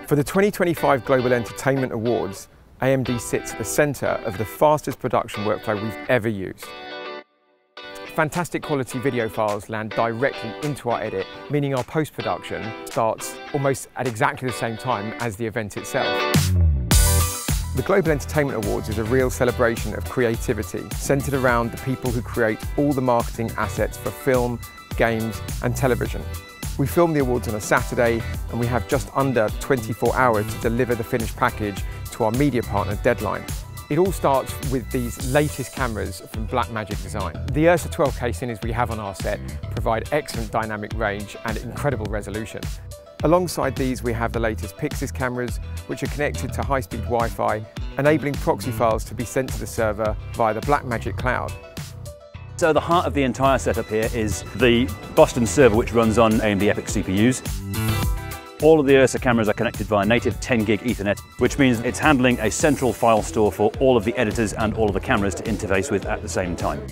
For the 2025 Global Entertainment Awards, AMD sits at the centre of the fastest production workflow we've ever used. Fantastic quality video files land directly into our edit, meaning our post-production starts almost at exactly the same time as the event itself. The Global Entertainment Awards is a real celebration of creativity, centred around the people who create all the marketing assets for film, games and television. We film the awards on a Saturday and we have just under 24 hours to deliver the finished package to our media partner deadline. It all starts with these latest cameras from Blackmagic Design. The URSA 12K cines we have on our set provide excellent dynamic range and incredible resolution. Alongside these we have the latest PYXIS cameras, which are connected to high-speed Wi-Fi, enabling proxy files to be sent to the server via the Blackmagic Cloud. So the heart of the entire setup here is the Boston server, which runs on AMD EPYC CPUs. All of the URSA cameras are connected via native 10 gig Ethernet, which means it's handling a central file store for all of the editors and all of the cameras to interface with at the same time.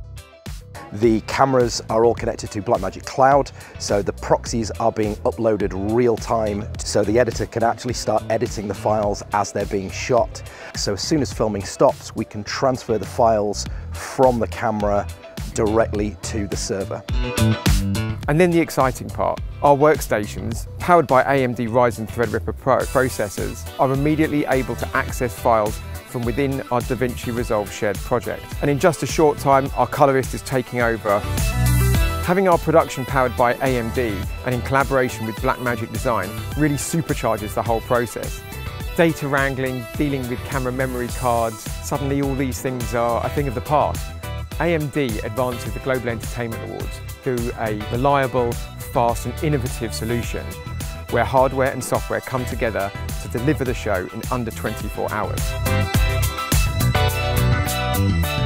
The cameras are all connected to Blackmagic Cloud, so the proxies are being uploaded real time, so the editor can actually start editing the files as they're being shot. So as soon as filming stops, we can transfer the files from the camera directly to the server. And then the exciting part. Our workstations, powered by AMD Ryzen Threadripper Pro processors, are immediately able to access files from within our DaVinci Resolve shared project. And in just a short time, our colorist is taking over. Having our production powered by AMD and in collaboration with Blackmagic Design really supercharges the whole process. Data wrangling, dealing with camera memory cards, suddenly all these things are a thing of the past. AMD advances the Global Entertainment Awards through a reliable, fast and innovative solution where hardware and software come together to deliver the show in under 24 hours.